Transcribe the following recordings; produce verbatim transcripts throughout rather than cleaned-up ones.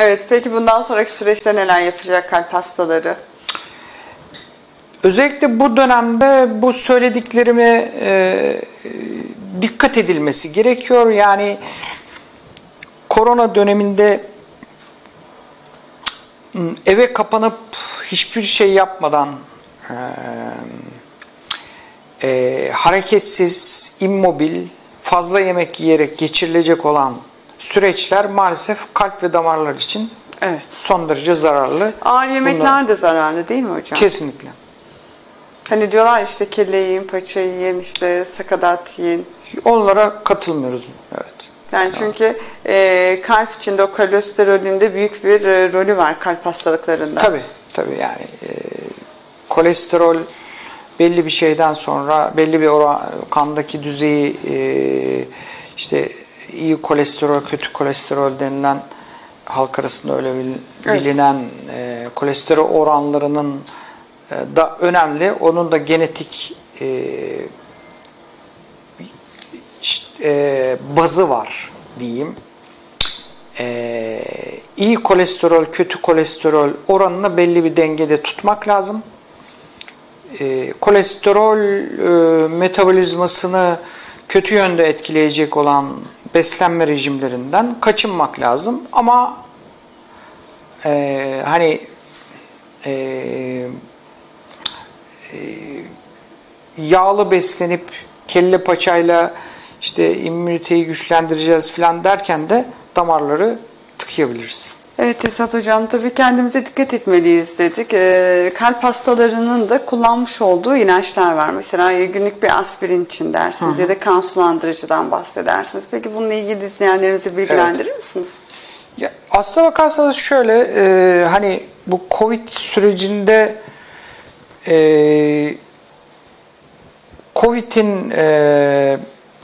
Evet, peki bundan sonraki süreçte neler yapacak kalp hastaları? Özellikle bu dönemde bu söylediklerime e, dikkat edilmesi gerekiyor. Yani korona döneminde eve kapanıp hiçbir şey yapmadan e, e, hareketsiz, immobil, fazla yemek yiyerek geçirilecek olan süreçler maalesef kalp ve damarlar için evet. son derece zararlı. Ağır yemekler Bunlar, de zararlı değil mi hocam? Kesinlikle. Hani diyorlar işte kelle yiyin, paça yiyin, işte sakatat yiyin. Onlara katılmıyoruz. Evet. Yani çünkü e, kalp içinde o kolesterolün de büyük bir e, rolü var kalp hastalıklarında. Tabii, tabii yani e, kolesterol belli bir şeyden sonra belli bir oran, kandaki düzeyi e, işte iyi kolesterol, kötü kolesterol denilen halk arasında öyle bilinen evet. e, kolesterol oranlarının e, da önemli. Onun da genetik e, işte, e, bazı var diyeyim. E, iyi kolesterol, kötü kolesterol oranını belli bir dengede tutmak lazım. E, kolesterol e, metabolizmasını kötü yönde etkileyecek olan beslenme rejimlerinden kaçınmak lazım. Ama e, hani e, e, yağlı beslenip kelle paçayla işte immüniteyi güçlendireceğiz falan derken de damarları tıkayabiliriz. Evet Esat Hocam, tabii kendimize dikkat etmeliyiz dedik. Ee, kalp hastalarının da kullanmış olduğu ilaçlar var. Mesela günlük bir aspirin için dersiniz. Hı hı. Ya da kan sulandırıcıdan bahsedersiniz. Peki bununla ilgili izleyenlerimizi bilgilendirir evet. misiniz? Ya, aslına bakarsanız şöyle, e, hani bu Covid sürecinde e, Covid'in e,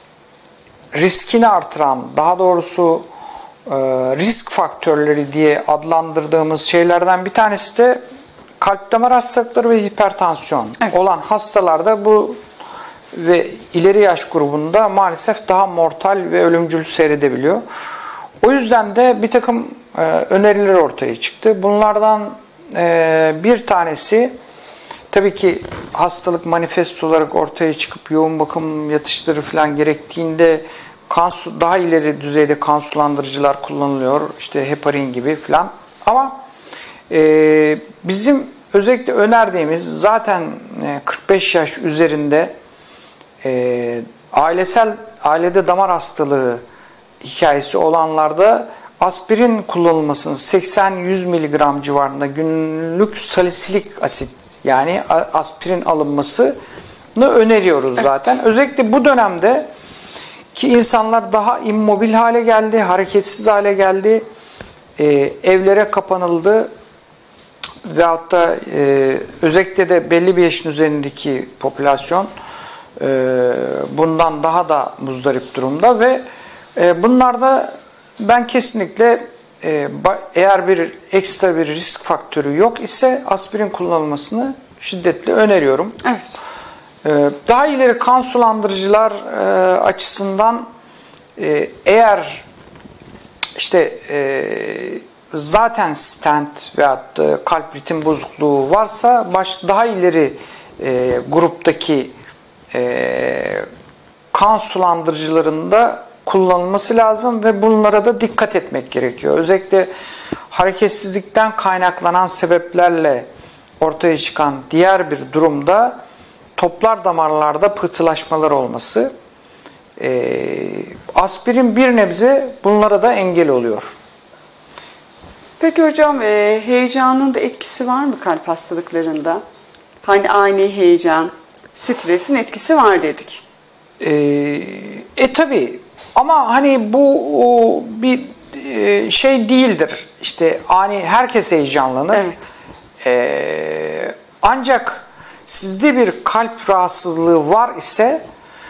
riskini artıran, daha doğrusu e, risk faktörleri diye adlandırdığımız şeylerden bir tanesi de kalp damar hastalıkları ve hipertansiyon evet. olan hastalarda bu ve ileri yaş grubunda maalesef daha mortal ve ölümcül seyredebiliyor. O yüzden de bir takım e, öneriler ortaya çıktı. Bunlardan e, bir tanesi tabii ki hastalık manifest olarak ortaya çıkıp yoğun bakım yatışları falan gerektiğinde kan su, daha ileri düzeyde kan sulandırıcılar kullanılıyor. İşte heparin gibi falan. Ama e, bizim özellikle önerdiğimiz zaten e, kırk beş yaş üzerinde e, ailesel ailede damar hastalığı hikayesi olanlarda aspirin kullanılmasının seksen yüz miligram civarında günlük salisilik asit yani aspirin alınmasını öneriyoruz zaten. Evet. Özellikle bu dönemde ki insanlar daha immobil hale geldi, hareketsiz hale geldi, e, evlere kapanıldı veyahut da e, özellikle de belli bir yaşın üzerindeki popülasyon e, bundan daha da muzdarip durumda ve e, bunlarda ben kesinlikle e, eğer bir ekstra bir risk faktörü yok ise aspirin kullanılmasını şiddetle öneriyorum. Evet. Daha ileri kan sulandırıcılar e, açısından e, eğer işte e, zaten stent veyahut da kalp ritim bozukluğu varsa baş, daha ileri e, gruptaki e, kan sulandırıcılarında kullanılması lazım ve bunlara da dikkat etmek gerekiyor. Özellikle hareketsizlikten kaynaklanan sebeplerle ortaya çıkan diğer bir durumda toplar damarlarda pıhtılaşmalar olması. E, aspirin bir nebze bunlara da engel oluyor. Peki hocam e, heyecanın da etkisi var mı kalp hastalıklarında? Hani ani heyecan, stresin etkisi var dedik. E, e tabi ama hani bu o, bir e, şey değildir. İşte ani herkes heyecanlanır. Evet. E, ancak sizde bir kalp rahatsızlığı var ise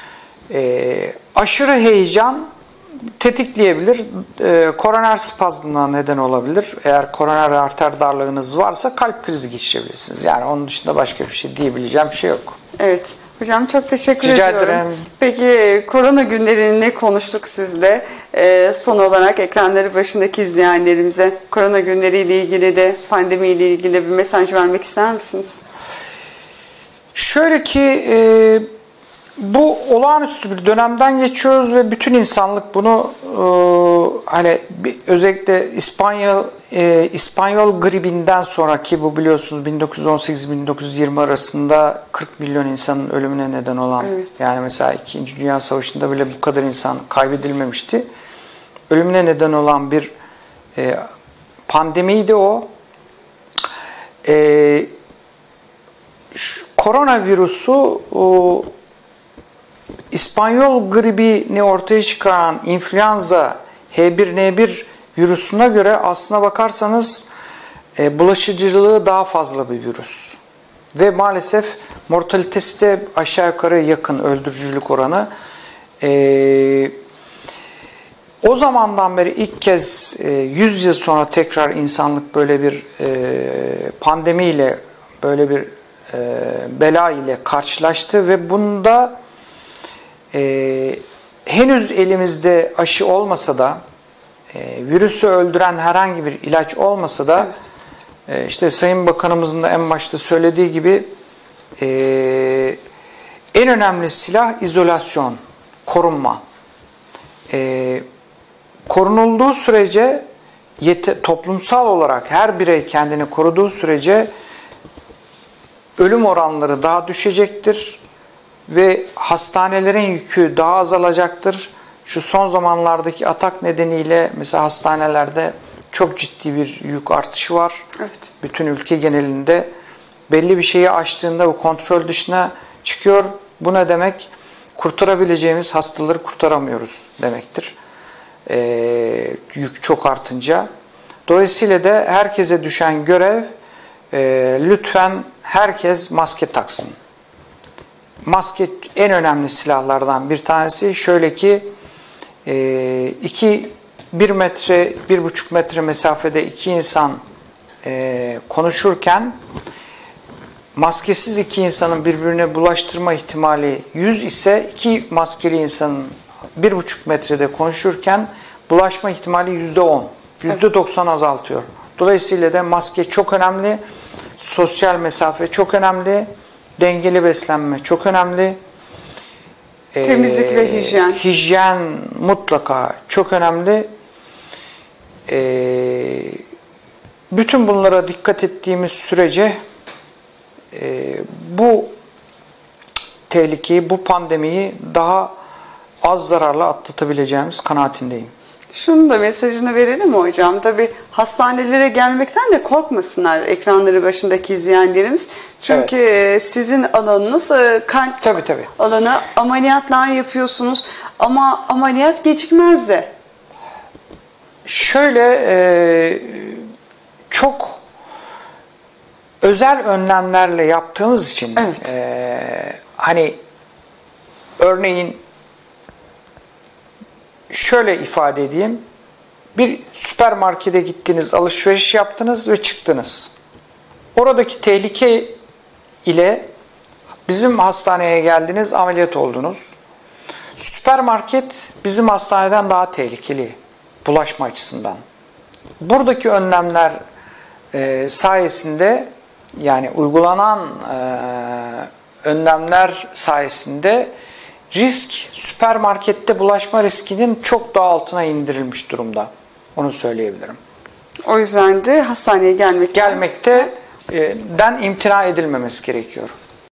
e, aşırı heyecan tetikleyebilir. E, koroner spazmına neden olabilir. Eğer koroner arter darlığınız varsa kalp krizi geçirebilirsiniz. Yani onun dışında başka bir şey diyebileceğim bir şey yok. Evet. Hocam çok teşekkür Rica ediyorum. ederim. Peki korona günlerini ne konuştuk sizle? Ee, son olarak ekranları başındaki izleyenlerimize korona günleriyle ilgili de pandemiyle ilgili de bir mesaj vermek ister misiniz? Şöyle ki e, bu olağanüstü bir dönemden geçiyoruz ve bütün insanlık bunu e, hani bir, özellikle İspanyol e, İspanyol gribinden sonraki bu biliyorsunuz bin dokuz yüz on sekiz bin dokuz yüz yirmi arasında kırk milyon insanın ölümüne neden olan, evet. yani mesela İkinci Dünya Savaşı'nda bile bu kadar insan kaybedilmemişti. Ölümüne neden olan bir e, pandemiydi o. E, şu, koronavirüsü o, İspanyol gribini ortaya çıkaran influenza H bir N bir virüsüne göre aslına bakarsanız e, bulaşıcılığı daha fazla bir virüs. Ve maalesef mortalitesi de aşağı yukarı yakın, öldürücülük oranı. E, o zamandan beri ilk kez e, yüz yıl sonra tekrar insanlık böyle bir e, pandemiyle, böyle bir e, bela ile karşılaştı ve bunda Ee, henüz elimizde aşı olmasa da e, virüsü öldüren herhangi bir ilaç olmasa da evet. e, işte Sayın Bakanımızın da en başta söylediği gibi e, en önemli silah izolasyon, korunma. E, korunulduğu sürece yete, toplumsal olarak her birey kendini koruduğu sürece ölüm oranları daha düşecektir. Ve hastanelerin yükü daha azalacaktır. Şu son zamanlardaki atak nedeniyle mesela hastanelerde çok ciddi bir yük artışı var. Evet. Bütün ülke genelinde belli bir şeyi aştığında bu kontrol dışına çıkıyor. Bu ne demek? Kurtarabileceğimiz hastaları kurtaramıyoruz demektir. Ee, yük çok artınca. Dolayısıyla da herkese düşen görev e, lütfen herkes maske taksın. Maske en önemli silahlardan bir tanesi. Şöyle ki iki, bir metre, bir buçuk metre mesafede iki insan e, konuşurken maskesiz iki insanın birbirine bulaştırma ihtimali yüz ise iki maskeli insanın bir buçuk metrede konuşurken bulaşma ihtimali yüzde on, yüzde doksan azaltıyor. Dolayısıyla da maske çok önemli, sosyal mesafe çok önemli. Dengeli beslenme çok önemli. Temizlik ee, ve hijyen. Hijyen mutlaka çok önemli. Ee, bütün bunlara dikkat ettiğimiz sürece e, bu tehlikeyi, bu pandemiyi daha az zararla atlatabileceğimiz kanaatindeyim. Şunu da mesajını verelim mi hocam? Tabii hastanelere gelmekten de korkmasınlar ekranları başındaki izleyenlerimiz. Çünkü evet. sizin alanınız kalp tabii, tabii. alanı, ameliyatlar yapıyorsunuz ama ameliyat gecikmez de. Şöyle e, çok özel önlemlerle yaptığımız için evet. e, hani örneğin şöyle ifade edeyim. Bir süpermarkete gittiniz, alışveriş yaptınız ve çıktınız. Oradaki tehlike ile bizim hastaneye geldiniz, ameliyat oldunuz. Süpermarket bizim hastaneden daha tehlikeli bulaşma açısından. Buradaki önlemler e, sayesinde, yani uygulanan e, önlemler sayesinde risk, süpermarkette bulaşma riskinin çok daha altına indirilmiş durumda. Onu söyleyebilirim. O yüzden de hastaneye gelmek gelmekte e, den imtina edilmemesi gerekiyor.